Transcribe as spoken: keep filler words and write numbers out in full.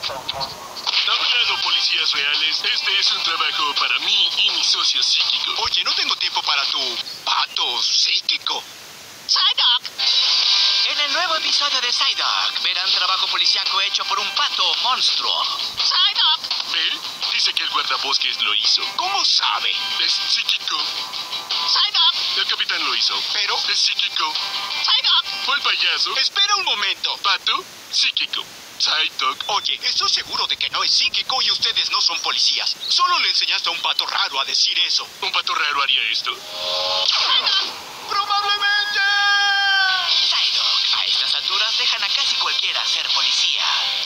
Hablando, policías reales, este es un trabajo para mí y mi socio psíquico. Oye, no tengo tiempo para tu pato psíquico. Psyduck. En el nuevo episodio de Psyduck, verán trabajo policíaco hecho por un pato monstruo. Psyduck. ¿Ve? Dice que el guardabosques lo hizo. ¿Cómo sabe? Es psíquico. Psyduck. El capitán lo hizo. Pero... Es psíquico. Psyduck. Fue el payaso. Espera un momento. Pato, psíquico. Psyduck. Oye, estoy seguro de que no es psíquico y ustedes no son policías. Solo le enseñaste a un pato raro a decir eso. ¿Un pato raro haría esto? Psyduck. ¡Probablemente! Psyduck, a estas alturas dejan a casi cualquiera ser policía.